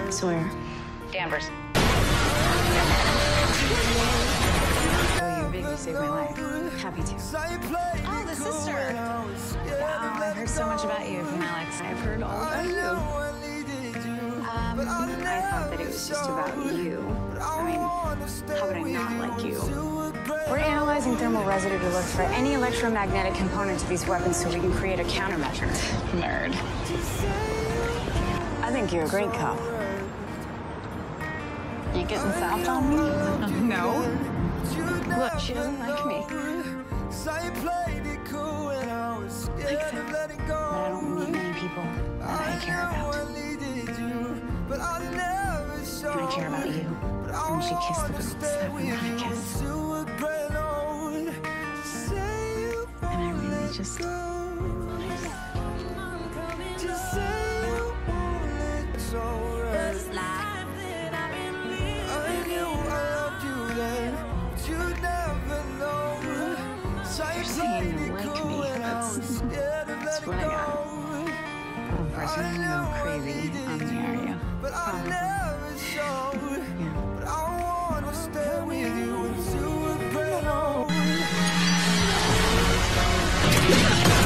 Sawyer. Danvers. Oh, you're big. You saved my life. Happy to. Oh, the sister. Wow, I've heard so much about you from Alex. I've heard all about you. I thought that it was just about you. I mean, how would I not like you? We're analyzing thermal residue to look for any electromagnetic component to these weapons so we can create a countermeasure. Nerd. I think you're a great cop. You getting soft on me? No. Look, she doesn't like me. Like that. But I don't meet many people that I care about. And I care about you. And we should kiss the girls that we want to kiss. And I really just... You're saying you like me. That's what I got. Of course, you're gonna go crazy on me, are you? Probably. Yeah.